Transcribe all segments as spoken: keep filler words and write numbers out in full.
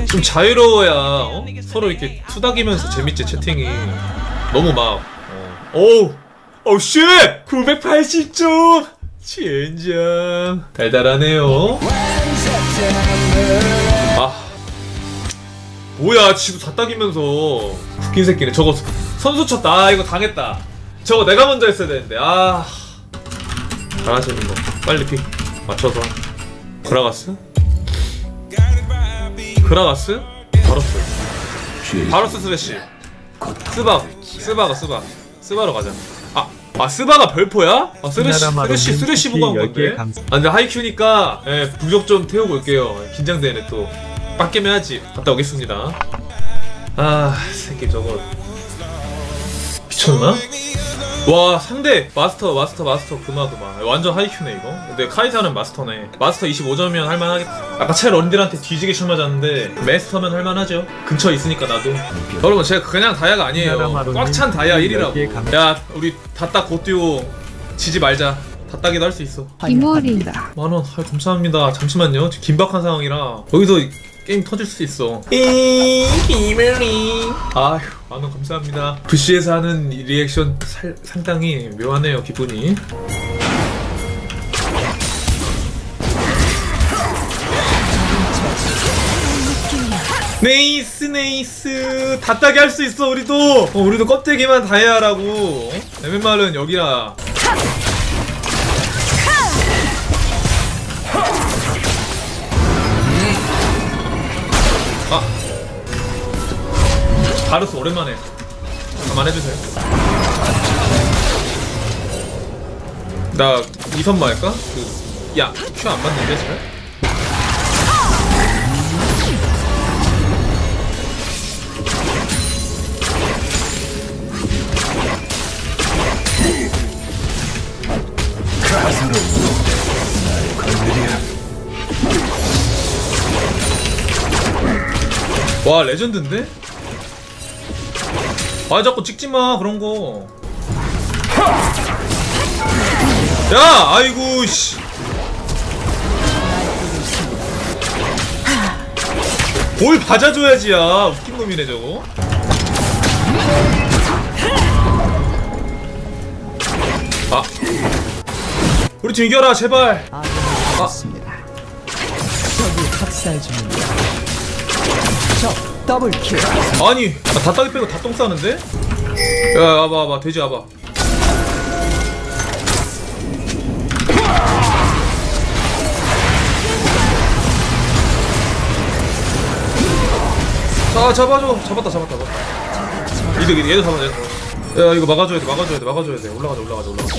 좀 자유로워야 어? 서로 이렇게 투닥이면서 재밌지 채팅이. 너무 막 어. 오우 오우 쉣 구백팔십 점 젠장 달달하네요. 아 뭐야 지도 다 따기면서 웃긴 새끼네. 저거 선수 쳤다. 아 이거 당했다. 저거 내가 먼저 했어야 되는데. 아 잘하시는 거 빨리 픽 맞춰서. 그라가스? 그라가스? 바로스 바로스 스레쉬 스박 스바가 스바 스바로 가자. 아, 아 스바가 별포야? 아 스레쉬 스레쉬 스레쉬 보고 한 건데? 아 근데 하이큐니까 예, 부적 좀 태우고 올게요. 긴장되네 또. 빡게면 하지. 갔다 오겠습니다. 아 새끼 저거 미쳤나? 와 상대 마스터 마스터 마스터 그마 그마 완전 하이큐네 이거. 근데 카이사는 마스터네. 마스터 이십오 점이면 할만하겠다. 아까 채 런딜한테 뒤지게 술 맞았는데 마스터면 할만하죠. 근처에 있으니까 나도. 여러분 제가 그냥 다이아가 아니에요. 꽉 찬 다이아 일이라고. 야 우리 다딱 고띄오 지지 말자. 다따기도 할 수 있어. 기모리 만원 아, 감사합니다. 잠시만요 지금 긴박한 상황이라 여기서 게임 터질 수도 있어. 이 기모리 아휴 만원 감사합니다. 부시에서 하는 리액션 살, 상당히 묘하네요 기분이. 네이스 네이스 다따기 할 수 있어 우리도. 어, 우리도 껍데기만 다이아라고. 엠엠알은 여기라. 아 바루스 오랜만에 그만해주세요. 나 이선마 할까? 그, 야 큐 안 맞는데 잘? 와 레전드인데? 아 자꾸 찍지마 그런거. 야 아이고 씨 뭘 받아줘야지야. 웃긴 놈이네 저거. 아 우리 팀 이겨라 제발. 아 학살 중입니다. 저 더블킬. 아니 아, 다 따기 빼고 다 똥 싸는데? 야 와봐 와봐 돼지 와봐. 자 잡아줘. 잡았다 잡았다 잡았다. 이득 이득 얘도 잡아 얘도 잡아. 야 이거 막아줘야 돼 막아줘야 돼 막아줘야 돼. 올라가자 올라가자 올라가자.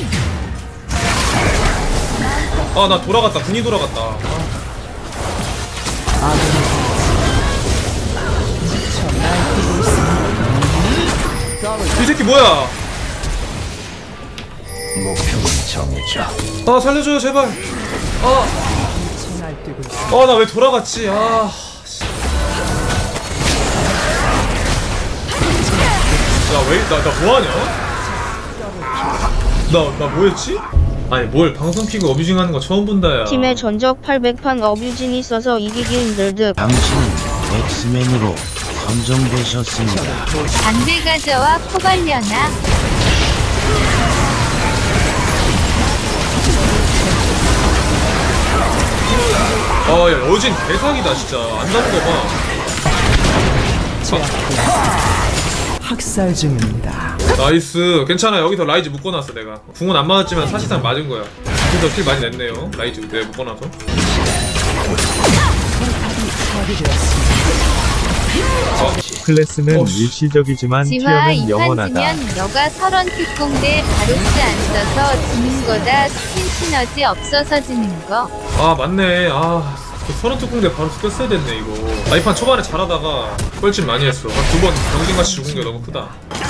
아 나 돌아갔다. 군이 돌아갔다. 아. 이 새끼 뭐야? 목표는 정해져. 아 살려줘요 제발. 아, 아 나 왜 돌아갔지? 아, 야 왜 나 나 뭐하냐? 나 나 뭐였지? 아니 뭘 방송 키고 어뷰징하는 거 처음 본다야. 팀의 전적 팔백 판 어뷰징이 있어서 이기기 힘들 듯. 당신은 엑스맨으로 선정되셨습니다. 담배 가져와 코발려나? 아 야 여진 대사기다 진짜. 안 잡은 거 봐. 학살 중입니다. 나이스. 괜찮아. 여기서 라이즈 묶어놨어 내가. 궁은 안 맞았지만 사실상 맞은 거야. 그래서 킬 많이 냈네요. 라이즈 내가 묶어놔서. 어. 클래스는 어, 일시적이지만 티어는 영원하다. 이판 지면 너가 서런 특공대 바로스 안 써서 지는 거다. 스킨 시너지 없어서 지는 거. 아 맞네. 아 서른 특공대 바로 꼈어야 됐네 이거. 아 이 판 초반에 잘하다가 뻘짓 많이 했어. 두 번 경쟁같이 죽은 게 너무 크다.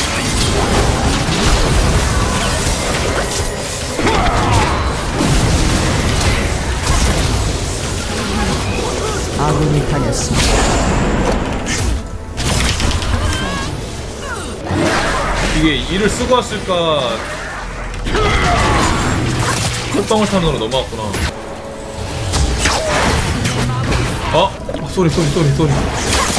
아군이 당했습니다. 이게 일을 쓰고 왔을까? 콧방울 타는으로 넘어갔구나. 어? 아, 쏘리 쏘리 쏘리 쏘리.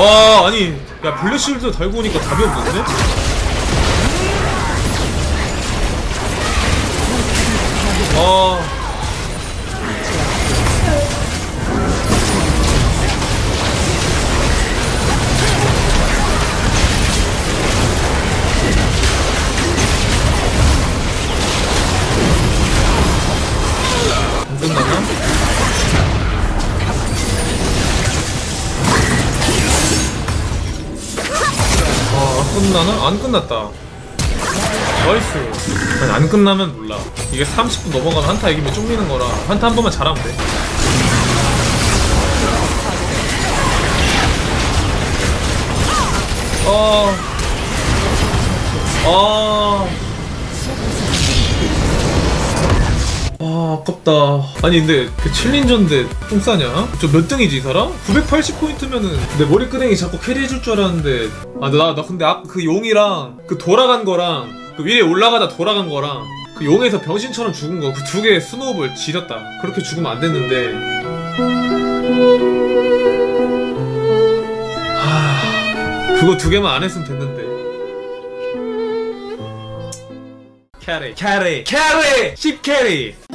와 아니 야 블랙실드 달고 오니까 답이 없는데? 아 안 끝나나? 아 끝나나? 안 끝났다. 나이스. 아니, 안 끝나면 몰라. 이게 삼십 분 넘어가면 한타 이기면 쫑미는 거라 한타 한 번만 잘하면 돼. 어... 아... 아 아깝다. 아니 근데 그 챌린저인데 똥 싸냐? 저 몇 등이지 이 사람? 구백팔십 포인트면은 내 머리끄댕이 자꾸 캐리해줄 줄 알았는데 아 나 나 근데 아, 그 용이랑 그 돌아간 거랑 그 위에 올라가다 돌아간 거랑 그 용에서 병신처럼 죽은 거 그 두 개의 스노우볼 지렸다. 그렇게 죽으면 안 됐는데 하... 그거 두 개만 안 했으면 됐는데. 캐리 캐리 캐리 십 캐리